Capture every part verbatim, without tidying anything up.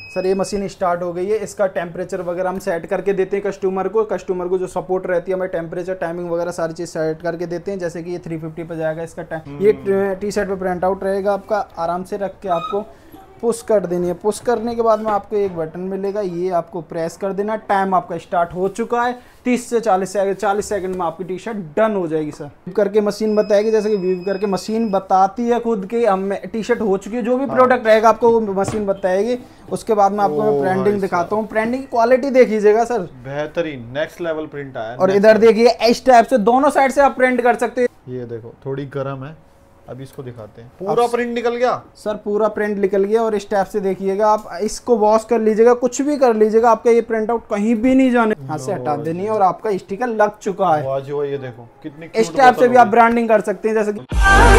Sir ये machine start हो गई है, इसका टेम्परेचर वगैरह हम सेट करके देते हैं कस्टमर को। कस्टमर को जो सपोर्ट रहती है हमें टेम्परेचर टाइमिंग वगैरह सारी चीज़ सेट करके देते हैं। जैसे कि ये थ्री फिफ्टी पे जाएगा इसका टाइम, ये टी शर्ट पे प्रिंट आउट रहेगा आपका। आराम से रख के आपको पुश कर देनी है। पुश करने के बाद में आपको एक बटन मिलेगा, ये आपको प्रेस कर देना। टाइम आपका स्टार्ट हो चुका है, तीस से चालीस सेकंड चालीस सेकंड में आपकी टी शर्ट डन हो जाएगी सर। वीव करके मशीन बताएगी, जैसे कि वीव करके मशीन बताती है खुद की हम टी शर्ट हो चुकी है। जो भी प्रोडक्ट रहेगा आपको वो मशीन बताएगी। उसके बाद में आपको मैं प्रिंटिंग दिखाता हूँ। प्रिंटिंग की क्वालिटी देखिएगा सर, बेहतरीन नेक्स्ट लेवल प्रिंट आया। और इधर देखिए इस टाइप से दोनों साइड से आप प्रिंट कर सकते हैं। ये देखो थोड़ी गर्म है, अभी इसको दिखाते हैं। पूरा प्रिंट निकल गया सर, पूरा प्रिंट निकल गया। और इस टाइप से देखिएगा, आप इसको वॉश कर लीजिएगा, कुछ भी कर लीजिएगा, आपका ये प्रिंट आउट कहीं भी नहीं जाने, हाथ से हटा देनी है और आपका स्टिकर लग चुका है। वाह जी वाह, ये देखो कितनी इस टाइप से भी आप ब्रांडिंग कर सकते हैं। जैसे कि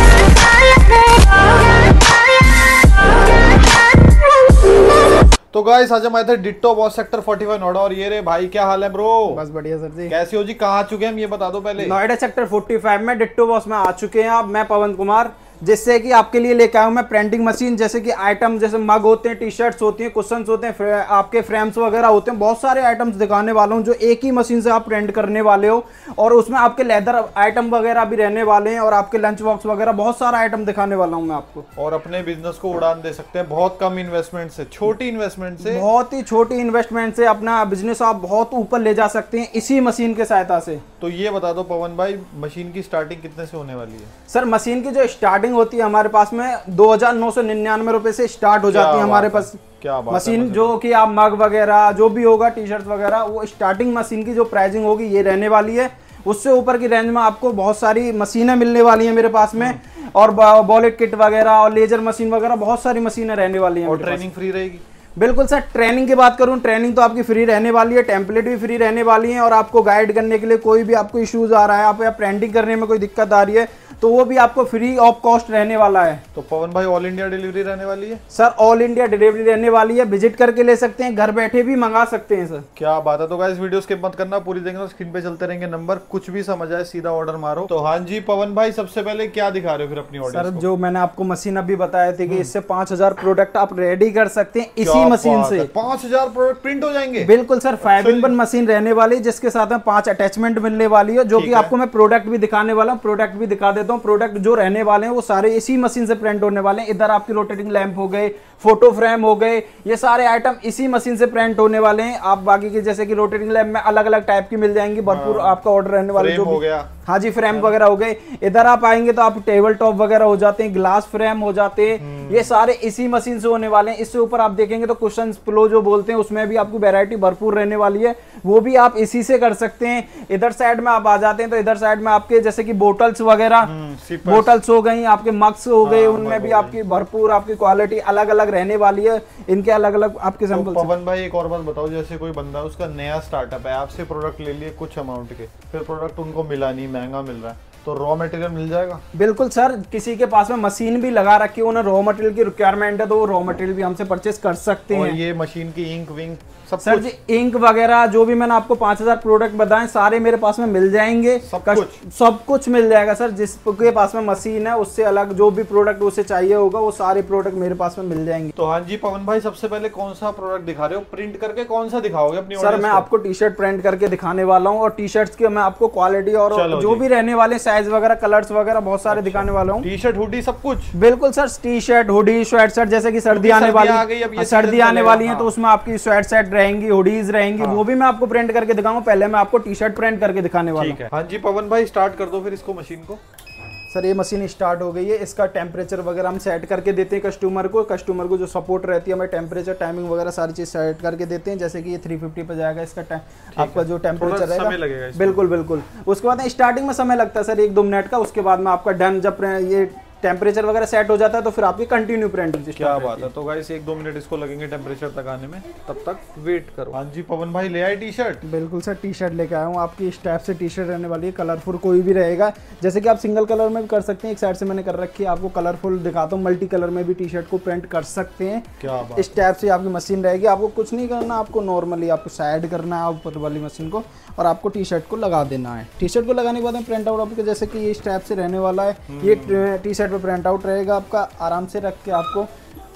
तो गाइस आज हम आए थे डिट्टो बॉस सेक्टर पैंतालीस नोएडा। और ये रे भाई, क्या हाल है ब्रो? बस बढ़िया सर जी। कैसे हो जी? कहाँ आ चुके हैं हम ये बता दो पहले। नोएडा सेक्टर पैंतालीस में डिट्टो बॉस में आ चुके हैं आप। मैं पवन कुमार, जिससे कि आपके लिए लेके आया हूँ मैं प्रिंटिंग मशीन। जैसे कि आइटम जैसे मग होते हैं, टी शर्ट्स होती हैं, कुशन्स होते हैं, आपके फ्रेम्स वगैरह होते हैं, बहुत सारे आइटम्स दिखाने वाला हूँ जो एक ही मशीन से आप प्रिंट करने वाले हो। और उसमें आपके लेदर आइटम वगैरह भी रहने वाले हैं और आपके लंच बॉक्स वगैरह बहुत सारा आइटम दिखाने वाला हूँ मैं आपको। और अपने बिजनेस को उड़ान दे सकते हैं बहुत कम इन्वेस्टमेंट से, छोटी इन्वेस्टमेंट से, बहुत ही छोटी इन्वेस्टमेंट से अपना बिजनेस आप बहुत ऊपर ले जा सकते हैं इसी मशीन के सहायता से। तो ये बता दो पवन भाई, मशीन की स्टार्टिंग कितने से होने वाली है? सर मशीन की जो स्टार्टिंग होती है हमारे पास में दो हजार नौ सौ निन्यानवे रुपए से स्टार्ट हो जाती है हमारे पास। क्या बात मशीन जो कि आप मग वगैरह जो भी होगा, टी शर्ट वगैरह, वो स्टार्टिंग मशीन की जो प्राइसिंग होगी ये रहने वाली है। उससे ऊपर की रेंज में आपको बहुत सारी मशीनें मिलने वाली हैं मेरे पास में। और बॉलेट किट वगैरह और लेजर मशीन वगैरह बहुत सारी मशीनें रहने वाली हैं। और ट्रेनिंग फ्री रहेगी? बिल्कुल सर। ट्रेनिंग की बात करूं, ट्रेनिंग तो आपकी फ्री रहने वाली है, टेम्पलेट भी फ्री रहने वाली है। और आपको गाइड करने के लिए कोई भी आपको इश्यूज आ रहा है, आप या प्रिंटिंग करने में कोई दिक्कत आ रही है, तो वो भी आपको फ्री ऑफ कॉस्ट रहने वाला है। तो पवन भाई ऑल इंडिया डिलीवरी रहने वाली है? सर ऑल इंडिया डिलीवरी रहने वाली है। विजिट करके ले सकते हैं, घर बैठे भी मंगा सकते हैं सर। क्या बात है। तो गाइस वीडियो स्किप मत करना, पूरी देखना, स्क्रीन पे चलते रहेंगे नंबर, कुछ भी समझ आए सीधा ऑर्डर मारो। तो हाँ जी पवन भाई, सबसे पहले क्या दिखा रहे हो फिर अपनी ऑर्डर? सर जो मैंने आपको मशीन अभी बताया थी कि इससे पांच हजार प्रोडक्ट आप रेडी कर सकते हैं इसी मशीन से। पांच हजार प्रोडक्ट प्रिंट हो जाएंगे? बिल्कुल sir. Five in one machine रहने वाली है, जिसके साथ में पांच अटैचमेंट मिलने वाली है, जो कि आपको मैं प्रोडक्ट भी दिखाने वाला हूँ। प्रोडक्ट भी दिखा देता हूँ। प्रोडक्ट जो रहने वाले हैं वो सारे इसी मशीन से प्रिंट होने वाले हैं। इधर आपकी रोटेटिंग लैंप हो गए, फोटो फ्रेम हो गए, ये सारे आइटम इसी मशीन से प्रिंट होने वाले हैं। आप बाकी की जैसे कि रोटेटिंग लैंप में अलग अलग टाइप की मिल जाएंगी, भरपूर आपका ऑर्डर रहने वाले। जो हो गया, हाँ जी, फ्रेम वगैरह हो गए। इधर आप आएंगे तो आप टेबल टॉप वगैरह हो जाते हैं, ग्लास फ्रेम हो जाते हैं, ये सारे इसी मशीन से होने वाले हैं। इससे ऊपर आप देखेंगे तो कुशन पिलो जो बोलते हैं, उसमें भी आपको वैरायटी भरपूर रहने वाली है, वो भी आप इसी से कर सकते हैं। इधर साइड में आप आ जाते हैं तो इधर साइड में आपके जैसे कि बोटल्स वगैरह, बोटल्स हो गई, आपके मग्स हो गए, उनमें भी आपकी भरपूर आपकी क्वालिटी अलग अलग रहने वाली है। इनके अलग अलग आपके सैंपल। तो पवन भाई एक और बात बताओ, जैसे कोई बंदा उसका नया स्टार्टअप है, आपसे प्रोडक्ट ले लिए कुछ अमाउंट के, फिर प्रोडक्ट उनको मिला नहीं, महंगा मिल रहा है, तो रॉ मटेरियल मिल जाएगा? बिल्कुल सर। किसी के पास में मशीन भी लगा रखी है, उन्हें रॉ मटेरियल की रिक्वायरमेंट है, तो वो रॉ मटेरियल भी हमसे परचेस कर सकते हैं। और ये मशीन की इंक विंक सब सर जी, इंक वगैरह जो भी मैंने आपको पांच हजार प्रोडक्ट बताए सारे मेरे पास में मिल जाएंगे। सब कुछ सब कुछ मिल जाएगा सर। जिसके पास में मशीन है उससे अलग जो भी प्रोडक्ट उसे चाहिए होगा, वो सारे प्रोडक्ट मेरे पास में मिल जाएंगे। तो हाँ जी पवन भाई, सबसे पहले कौन सा प्रोडक्ट दिखा रहे हो? प्रिंट करके कौन सा दिखाओगे अपनी? सर मैं आपको टी शर्ट प्रिंट करके दिखाने वाला हूँ, और टी शर्ट्स की मैं आपको क्वालिटी और जो भी रहने वाले साइज वगैरह, कलर्स वगैरह बहुत सारे दिखाने वाला हूँ। टी शर्ट हुडी सब कुछ? बिल्कुल sir. T shirt hoodie sweatshirt, जैसे कि सर्दी आने वाली सर्दी आने वाली है तो उसमें आपकी स्वेट शर्ट रहेंगी, हुडीज रहेंगी, वो भी मैं आपको प्रिंट करके दिखाऊंगा। पहले मैं आपको टी शर्ट प्रिंट करके दिखाने वाला हूँ। हाँ जी पवन भाई, स्टार्ट कर दो फिर इसको, मशीन को। सर ये मशीन स्टार्ट हो गई है, इसका टेम्परेचर वगैरह हम सेट करके देते हैं कस्टमर को। कस्टमर को जो सपोर्ट रहती है हमें टेम्परेचर टाइमिंग वगैरह सारी चीज सेट करके देते हैं। जैसे कि ये थ्री फिफ्टी पे जाएगा इसका टाइम, आपका जो टेम्परेचर रहेगा। बिल्कुल बिल्कुल। उसके बाद स्टार्टिंग में समय लगता है सर एक दो मिनट का। उसके बाद में आपका डन जब ये टेम्परेचर वगैरह सेट हो जाता है तो फिर आपकी कंटिन्यू प्रिंटिंग। क्या बात है। तो गाइस एक दो मिनट इसको लगेंगे टेम्परेचर तक आने में, तब तक वेट करो। हाँ जी पवन भाई, ले आए टी शर्ट? बिल्कुल सर, टी शर्ट लेके आया हूँ। आपकी इस टाइप से टी शर्ट रहने वाली है, कलरफुल कोई भी रहेगा। जैसे कि आप सिंगल कलर में भी कर सकते हैं, एक साइड से मैंने कर रखी है, आपको कलरफुल दिखाता हूँ। मल्टी कलर में भी टी शर्ट को प्रिंट कर सकते हैं। क्या बात। इस टाइप से आपकी मशीन रहेगी। आपको कुछ नहीं करना, आपको नॉर्मली आपको साइड करना है ऊपर वाली मशीन को, और आपको टी शर्ट को लगा देना है। टी शर्ट को लगाने के बाद में प्रिंट आउट आपके जैसे कि इस टाइप से रहने वाला है। ये टी शर्ट पे प्रिंट आउट रहेगा आपका। आराम से रख के आपको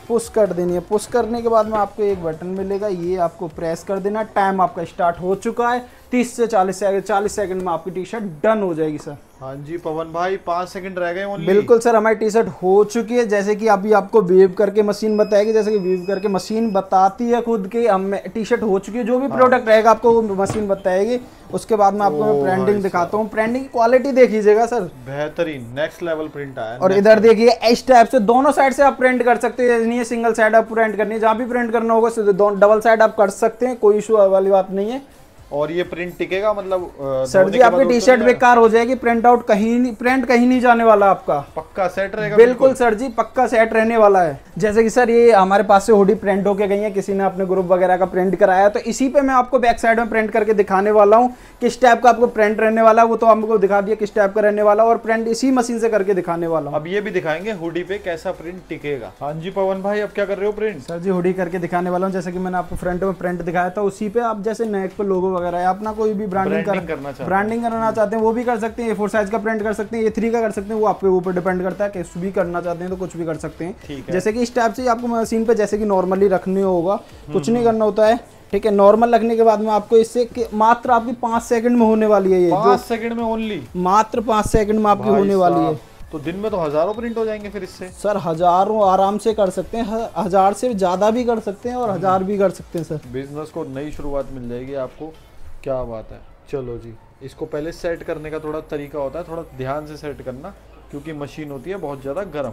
पुश कर देनी है। पुश करने के बाद में आपको एक बटन मिलेगा, ये आपको प्रेस कर देना। टाइम आपका स्टार्ट हो चुका है, तीस से चालीस सेकंड चालीस सेकंड में आपकी टी शर्ट डन हो जाएगी सर। हाँ जी पवन भाई, पाँच सेकंड रह गए ओनली। बिल्कुल सर, हमारी टी शर्ट हो चुकी है। जैसे कि अभी आपको वेव करके मशीन बताएगी, जैसे कि वेव करके मशीन बताती है खुद की हम टी शर्ट हो चुकी है। जो भी प्रोडक्ट रहेगा आपको वो मशीन बताएगी। उसके बाद में आपको मैं प्रिंटिंग दिखाता हूँ। प्रिंटिंग क्वालिटी देखिएगा सर, बेहतरीन नेक्स्ट लेवल प्रिंट आया। और इधर देखिए इस टाइप से दोनों साइड से आप प्रिंट कर सकते हैं। नहीं है सिंगल साइड आप प्रिंट करनी है, जहाँ भी प्रिंट करना होगा डबल साइड आप कर सकते हैं, कोई इशू वाली बात नहीं है। और ये प्रिंट टिकेगा मतलब सर जी आपकी टी शर्ट बेकार हो जाएगी, प्रिंट आउट कहीं नहीं, प्रिंट कहीं नहीं जाने वाला आपका, पक्का सेट रहेगा। बिल्कुल सर जी, पक्का सेट रहने वाला है। जैसे कि सर ये हमारे पास से हुडी प्रिंट होके गई है, किसी ने अपने ग्रुप वगैरह का प्रिंट कराया, तो इसी पे मैं आपको बैक साइड में प्रिंट करके दिखाने वाला हूँ किस टाइप का आपको प्रिंट रहने वाला है। वो तो आपको दिखा दिया किस टाइप का रहने वाला, और प्रिंट इसी मशीन से करके दिखाने वाला हूँ। अब ये भी दिखाएंगे हुडी पे कैसा प्रिंट टिकेगा। हाँ जी पवन भाई, अब क्या कर रहे हो प्रिंट? सर जी हुडी करके दिखाने वाला हूँ। जैसे कि मैंने आपको फ्रंट में प्रिंट दिखाया था, उसी पे आप जैसे नेक पे लोगो वगैरह है, अपना कोई भी ब्रांडिंग कर, करना चाहते ब्रांडिंग करना चाहते हैं वो भी कर सकते हैं। ए फोर साइज का प्रिंट कर सकते हैं, ए थ्री का कर सकते हैं, वो आपके ऊपर डिपेंड करता है। कैसे भी करना चाहते हैं तो कुछ भी कर सकते हैं। जैसे कि इस टाइप से आपको मशीन पे जैसे कि नॉर्मली रखने होगा, कुछ नहीं करना होता है, ठीक है। नॉर्मल रखने के बाद में आपको इससे मात्र आपकी पाँच सेकंड में होने वाली है, ये पाँच सेकंड में ओनली, मात्र पाँच सेकंड में आपकी होने वाली है। तो दिन में तो हजारों प्रिंट हो जाएंगे फिर इससे। सर हजारों आराम से कर सकते हैं, हजार से ज्यादा भी कर सकते हैं और हजार भी कर सकते हैं सर। बिजनेस को नई शुरुआत मिल जाएगी आपको, क्या बात है। चलो जी, इसको पहले सेट करने का थोड़ा तरीका होता है, थोड़ा ध्यान से सेट करना, क्योंकि मशीन होती है बहुत ज़्यादा गर्म,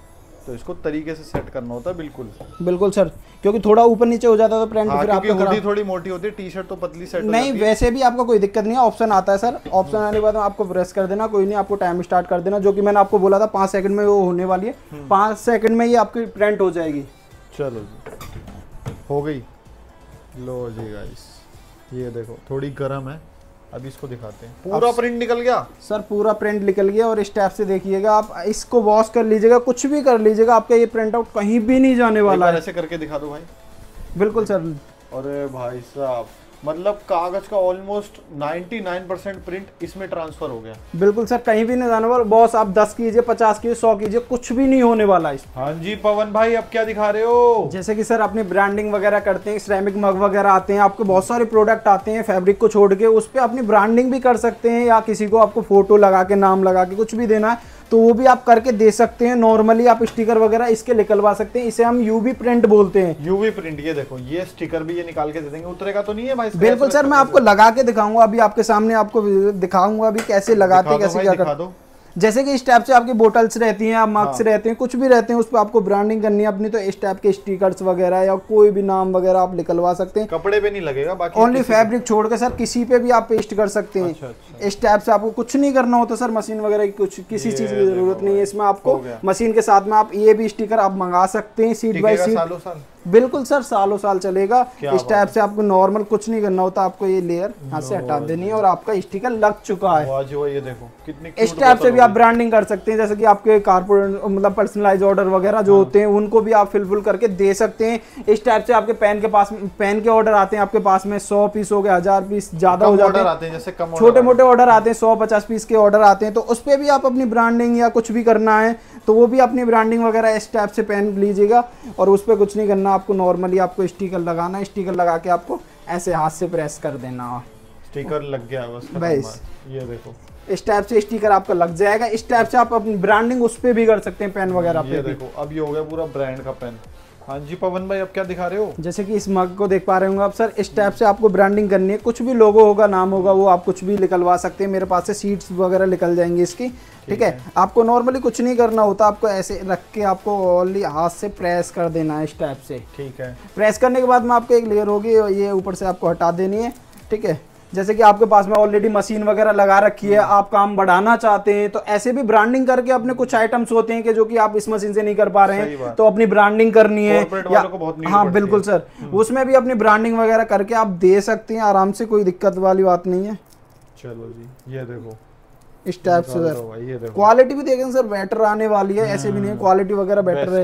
तो इसको तरीके से सेट करना होता है। बिल्कुल बिल्कुल सर, क्योंकि थोड़ा ऊपर नीचे हो जाता है तो प्रिंट हाँ, फिर आपका हुडी थोड़ी मोटी होती है, टी शर्ट तो पतली सेट नहीं, वैसे भी आपका कोई दिक्कत नहीं है। ऑप्शन आता है सर, ऑप्शन आने के बाद आपको प्रेस कर देना, कोई नहीं, आपको टाइम स्टार्ट कर देना, जो कि मैंने आपको बोला था पाँच सेकंड में वो होने वाली है। पाँच सेकंड में ये आपकी प्रिंट हो जाएगी। चलो जी, हो गई। लो जी गाइस, ये देखो थोड़ी गर्म है, अभी इसको दिखाते हैं। पूरा प्रिंट निकल गया सर, पूरा प्रिंट निकल गया। और इस टाइप से देखिएगा, आप इसको वॉश कर लीजिएगा, कुछ भी कर लीजिएगा, आपका ये प्रिंट आउट कहीं भी नहीं जाने वाला है। ऐसे करके दिखा दो भाई। बिल्कुल सर। अरे भाई साहब, मतलब कागज का ऑलमोस्ट निन्यानवे परसेंट प्रिंट इसमें ट्रांसफर हो गया। बिल्कुल सर, कहीं भी नहीं जाने वाला। बॉस आप दस कीजिए, पचास कीजिए, सौ कीजिए, कुछ भी नहीं होने वाला है। हाँ जी पवन भाई, अब क्या दिखा रहे हो? जैसे कि सर अपनी ब्रांडिंग वगैरह करते हैं, सिरेमिक मग वगैरह आते हैं, आपको बहुत सारे प्रोडक्ट आते हैं फैब्रिक को छोड़ के, उस पर अपनी ब्रांडिंग भी कर सकते हैं, या किसी को आपको फोटो लगा के नाम लगा के कुछ भी देना है तो वो भी आप करके दे सकते हैं। नॉर्मली आप स्टिकर वगैरह इसके निकलवा सकते हैं, इसे हम यूवी प्रिंट बोलते हैं। यूवी प्रिंट, ये देखो ये स्टिकर भी ये निकाल के दे देंगे। उतरेगा तो नहीं है भाई? बिल्कुल सर, मैं आपको लगा के दिखाऊंगा, अभी आपके सामने आपको दिखाऊंगा अभी कैसे लगाते, कैसे क्या करते। जैसे कि इस टाइप से आपकी बोटल्स रहती हैं, आप मग्स रहते हैं, कुछ भी रहते हैं, उस पर आपको ब्रांडिंग करनी है अपनी, तो इस टाइप के स्टिकर्स वगैरह या कोई भी नाम वगैरह आप निकलवा सकते हैं। कपड़े पे नहीं लगेगा, बाकी ओनली फैब्रिक छोड़ के सर किसी पे भी आप पेस्ट कर सकते हैं। अच्छा, अच्छा। इस टाइप से आपको कुछ नहीं करना होता सर, मशीन वगैरह की कुछ किसी चीज की जरूरत नहीं है इसमें आपको। मशीन के साथ में आप ये भी स्टिकर आप मंगा सकते हैं, सीट बाई सीट। सालों साल बिल्कुल सर, सालों साल चलेगा। इस टाइप से आपको नॉर्मल कुछ नहीं करना होता, आपको ये लेयर यहाँ से हटा देनी है और आपका स्टिकर लग चुका है। ये देखो कितनी इस टाइप से भी आप ब्रांडिंग कर सकते हैं। जैसे कि आपके कारपोरेट मतलब पर्सनलाइज ऑर्डर वगैरह जो होते हैं उनको भी आप फिलफुल करके दे सकते हैं। इस टाइप से आपके पेन के पास पेन के ऑर्डर आते हैं आपके पास में, सौ पीस हो गए, हजार पीस ज्यादा हो जाते हैं, जैसे कम छोटे मोटे ऑर्डर आते हैं, सौ पचास पीस के ऑर्डर आते हैं, तो उस पर भी आप अपनी ब्रांडिंग या कुछ भी करना है तो वो भी अपनी ब्रांडिंग वगैरह इस टाइप से पेन लीजिएगा। और उस पर कुछ नहीं करना आपको, नॉर्मली आपको स्टिकर लगाना है, स्टिकर लगा के आपको ऐसे हाथ से प्रेस कर देना, स्टिकर लग गया बस। बस ये देखो इस टाइप से स्टिकर आपका लग जाएगा। इस टाइप से आप अपनी ब्रांडिंग उस पे भी कर सकते हैं, पेन वगैरह पे। ये देखो अब ये हो गया पूरा ब्रांड का पेन। हाँ जी पवन भाई, अब क्या दिखा रहे हो? जैसे कि इस मग को देख पा रहे होंगे आप सर, इस टाइप से आपको ब्रांडिंग करनी है, कुछ भी लोगो होगा, नाम होगा, वो आप कुछ भी निकलवा सकते हैं। मेरे पास से सीट्स वगैरह निकल जाएंगी इसकी, ठीक है। आपको नॉर्मली कुछ नहीं करना होता, आपको ऐसे रख के आपको ओनली हाथ से प्रेस कर देना है इस टाइप से, ठीक है। प्रेस करने के बाद में आपको एक लेयर होगी, ये ऊपर से आपको हटा देनी है, ठीक है। जैसे कि आपके पास में ऑलरेडी मशीन वगैरह लगा रखी है, आप काम बढ़ाना चाहते हैं तो ऐसे भी ब्रांडिंग करके अपने कुछ आइटम्स होते हैं कि जो कि आप इस मशीन से नहीं कर पा रहे हैं, तो अपनी ब्रांडिंग करनी है या हाँ बिल्कुल सर, उसमें भी अपनी ब्रांडिंग वगैरह करके आप दे सकते हैं आराम से, कोई दिक्कत वाली बात नहीं है। चलो जी, ये देखो इस टाइप से सर, क्वालिटी भी देखें सर बेटर आने वाली है, ऐसे भी नहीं, क्वालिटी वगैरह बेटर रहेगी।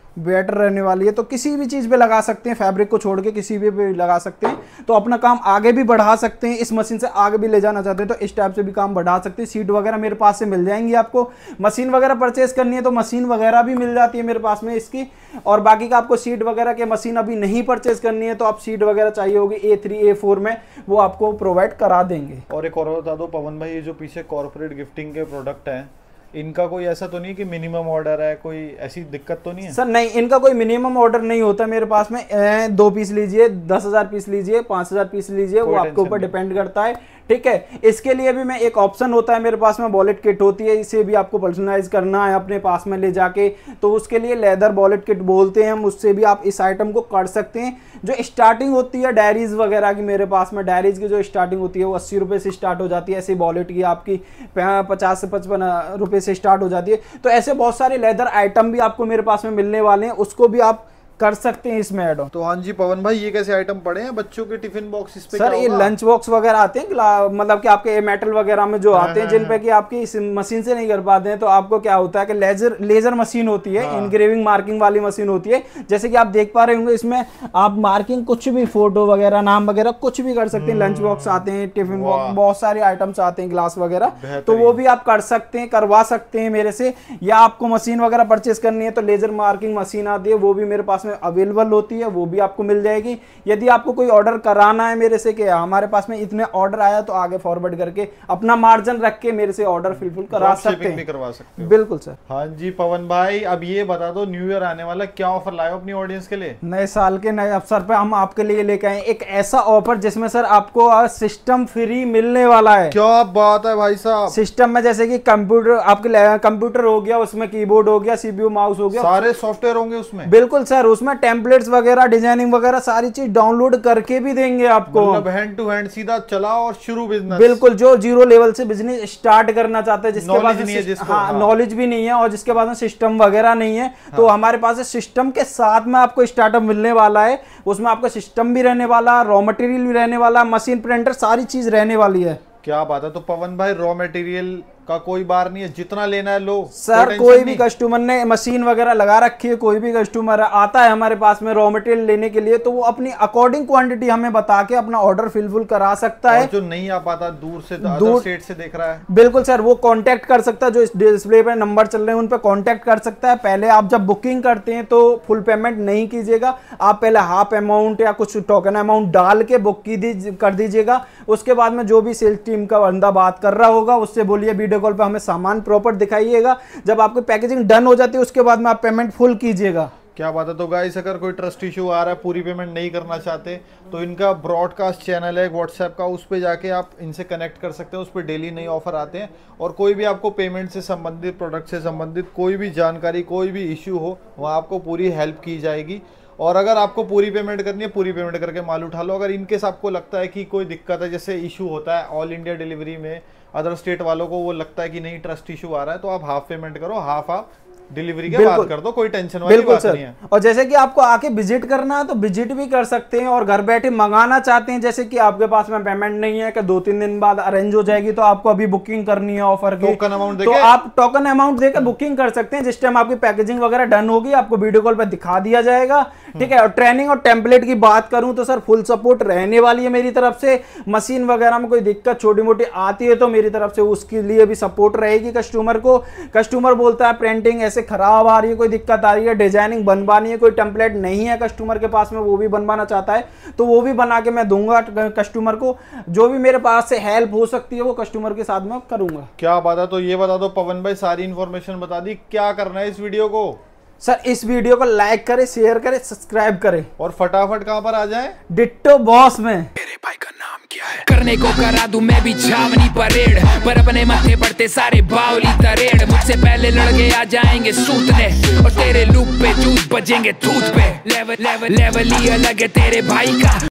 बेटर रहने वाली है। तो किसी भी चीज़ पे लगा सकते हैं, फैब्रिक को छोड़ के किसी भी पे लगा सकते हैं, तो अपना काम आगे भी बढ़ा सकते हैं। इस मशीन से आगे भी ले जाना चाहते हैं तो इस टाइप से भी काम बढ़ा सकते हैं। सीट वगैरह मेरे पास से मिल जाएंगी आपको। मशीन वगैरह परचेज करनी है तो मशीन वगैरह भी मिल जाती है मेरे पास में इसकी। और बाकी का आपको सीट वगैरह के मशीन अभी नहीं परचेज करनी है तो आप सीट वगैरह चाहिए होगी ए थ्री ए फोर में, वो आपको प्रोवाइड करा देंगे। और एक और बता दो पवन भाई, ये जो पीछे कॉर्पोरेट गिफ्टिंग के प्रोडक्ट हैं, इनका कोई ऐसा तो नहीं कि मिनिमम ऑर्डर है, कोई ऐसी दिक्कत तो नहीं है? सर नहीं, इनका कोई मिनिमम ऑर्डर नहीं होता मेरे पास में। ए, दो पीस लीजिए, दस हजार पीस लीजिए, पांच हजार पीस लीजिए, वो आपके ऊपर डिपेंड करता है। ठीक है, इसके लिए भी मैं एक ऑप्शन होता है मेरे पास में, वॉलेट किट होती है, इसे भी आपको पर्सनलाइज करना है अपने पास में ले जाके, तो उसके लिए लेदर वॉलेट किट बोलते हैं हम, उससे भी आप इस आइटम को कर सकते हैं। जो स्टार्टिंग होती है डायरीज वगैरह की, मेरे पास में डायरीज की जो स्टार्टिंग होती है वो अस्सी रुपये से स्टार्ट हो जाती है। ऐसे वॉलेट की आपकी पचास से पचपन रुपये से स्टार्ट हो जाती है। तो ऐसे बहुत सारे लेदर आइटम भी आपको मेरे पास में मिलने वाले हैं, उसको भी आप कर सकते हैं इसमें ऐड ऑन। तो हाँ जी पवन भाई, ये कैसे आइटम पड़े हैं बच्चों के टिफिन बॉक्स? इस पे सर ये लंच बॉक्स वगैरह आते हैं, मतलब कि आपके मेटल वगैरह में जो आते हैं जिन पे कि आपकी इस मशीन से नहीं कर पाते हैं, तो आपको क्या होता है कि लेजर लेजर मशीन होती है, इनग्रेविंग मार्किंग वाली मशीन होती है। जैसे कि आप देख पा रहे होंगे, इसमें आप मार्किंग कुछ भी, फोटो वगैरह, नाम वगैरह कुछ भी कर सकते हैं। लंच बॉक्स आते हैं, टिफिन बॉक्स, बहुत सारे आइटम्स आते हैं, ग्लास वगैरह, तो वो भी आप कर सकते हैं, करवा सकते हैं मेरे से। या आपको मशीन वगैरह परचेज करनी है तो लेजर मार्किंग मशीन आती है, वो भी मेरे पास में अवेलेबल होती है, वो भी आपको मिल जाएगी। यदि आपको कोई ऑर्डर कराना है मेरे से कि हमारे पास में इतने ऑर्डर आया, तो आगे फॉरवर्ड करके अपना मार्जिन रख के मेरे से ऑर्डर फुलफिल करा सकते हैं, भी करवा सकते हो। बिल्कुल सर। हाँ जी पवन भाई, अब ये बता दो, न्यू ईयर आने वाला, क्या ऑफर लाए हो अपनी ऑडियंस के लिए? नए साल के नए अवसर पे हम आपके लिए लेके आए एक ऐसा ऑफर जिसमें सर आपको सिस्टम फ्री मिलने वाला है। क्या बात है भाई साहब! सिस्टम में जैसे कि कंप्यूटर, आपके कंप्यूटर हो गया, उसमें कीबोर्ड हो गया, सीपीयू माउस हो गया, सारे सॉफ्टवेयर होंगे उसमें? बिल्कुल सर, उसमें टेम्पलेट्स वगैरह, डिजाइनिंग वगैरह सारी चीज डाउनलोड करके भी देंगे आपको। मतलब हैंड टू हैंड सीधा चलाओ और शुरू बिजनेस। बिल्कुल, जो जीरो लेवल से बिजनेस स्टार्ट करना चाहता है, जिसके पास नहीं है, जिसको हाँ नॉलेज भी नहीं है और जिसके पास सिस्टम वगैरह नहीं है, तो हमारे पास सिस्टम के साथ में आपको स्टार्टअप मिलने वाला है। उसमें आपका सिस्टम भी रहने वाला, रॉ मटेरियल भी रहने वाला, मशीन प्रिंटर, सारी चीज रहने वाली है। क्या बात है! तो पवन भाई, रॉ मटेरियल का कोई बार नहीं है, जितना लेना है लो सर। कोई भी कस्टमर ने मशीन वगैरह लगा रखी है, कोई भी कस्टमर आता है हमारे पास में रॉ मटेरियल लेने के लिए, तो वो अपनी अकॉर्डिंग क्वांटिटी हमें बता के अपना ऑर्डर फिलफुल करा सकता है। जो नहीं आ पाता, दूर से दूर स्टेट से देख रहा है, बिल्कुल सर, वो कांटेक्ट कर सकता है। जो इस डिस्प्ले पे नंबर चल रहे हैं उन पे कांटेक्ट कर सकता है। पहले आप जब बुकिंग करते हैं तो फुल पेमेंट नहीं कीजिएगा, आप पहले हाफ अमाउंट या कुछ टोकन अमाउंट डाल के बुक की दी कर दीजिएगा। उसके बाद में जो भी सेल्स टीम का बंदा बात कर रहा होगा उससे बोलिए वीडियो कॉल पे हमें सामान प्रॉपर दिखाइएगा। जब आपकी पैकेजिंग डन हो जाती है उसके बाद में आप पेमेंट फुल कीजिएगा। क्या बात है! तो गाइस, अगर कोई ट्रस्ट इशू आ रहा है, पूरी पेमेंट नहीं करना चाहते, तो इनका ब्रॉडकास्ट चैनल है व्हाट्सएप का, उस पे जाके आप इनसे कनेक्ट कर सकते हैं। उस पे डेली नए ऑफर आते हैं, और कोई भी आपको पेमेंट से संबंधित, प्रोडक्ट से संबंधित कोई भी जानकारी, कोई भी इश्यू हो, वहाँ आपको पूरी हेल्प की जाएगी। और अगर आपको पूरी पेमेंट करनी है, पूरी पेमेंट करके माल उठा लो। अगर इनकेस आपको लगता है कि कोई दिक्कत है, जैसे इशू होता है ऑल इंडिया डिलीवरी में, अदर स्टेट वालों को वो लगता है कि नहीं ट्रस्ट इशू आ रहा है, तो आप हाफ पेमेंट करो, हाफ आप डिलीवरी के बाद कर दो, कोई टेंशन वाली बात नहीं है। और जैसे कि आपको आके विजिट करना है तो विजिट भी कर सकते हैं, और घर बैठे मंगाना चाहते हैं, जैसे कि आपके पास में पेमेंट नहीं है कि दो तीन दिन बाद अरेंज हो जाएगी, तो आपको अभी बुकिंग करनी है ऑफर की, टोकन अमाउंट तो आप टोकन अमाउंट देकर बुकिंग कर सकते हैं। जिस टाइम आपकी पैकेजिंग वगैरह डन होगी आपको वीडियो कॉल पर दिखा दिया जाएगा। ठीक है, और ट्रेनिंग और टेम्पलेट की बात करूं तो सर फुल सपोर्ट रहने वाली है मेरी तरफ से। मशीन वगैरह में कोई दिक्कत छोटी मोटी आती है तो मेरी तरफ से उसके लिए भी सपोर्ट रहेगी कस्टमर को। कस्टमर बोलता है प्रिंटिंग ऐसे खराब आ रही है, कोई दिक्कत आ रही है, डिजाइनिंग बनवानी है, कोई टेम्पलेट नहीं है कस्टमर के पास में, वो भी बनवाना चाहता है तो वो भी बना के मैं दूंगा कस्टमर को। जो भी मेरे पास से हेल्प हो सकती है वो कस्टमर के साथ में करूंगा। क्या बात है! तो ये बता दो पवन भाई, सारी इंफॉर्मेशन बता दी, क्या करना है इस वीडियो को? सर इस वीडियो को लाइक करें, शेयर करें, सब्सक्राइब करें, और फटाफट कहां पर आ जाए? डिट्टो बॉस में। मेरे भाई का नाम क्या है? करने को करा दूं मैं भी छावनी परेड, पर अपने माथे पड़ते सारे बावली तरेड़। मुझसे पहले लड़के आ जाएंगे सूतने, और तेरे लूप पे जूस बजेंगे थूत पे। लेवल लेवल लेवल ही अलग है तेरे भाई का।